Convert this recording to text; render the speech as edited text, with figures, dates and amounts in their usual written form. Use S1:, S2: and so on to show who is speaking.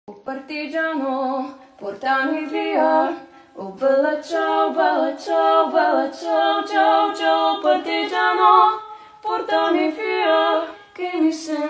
S1: Oh partigiano, portami via. Oh bella ciao, ciao, ciao, partigiano, portami via, che mi sento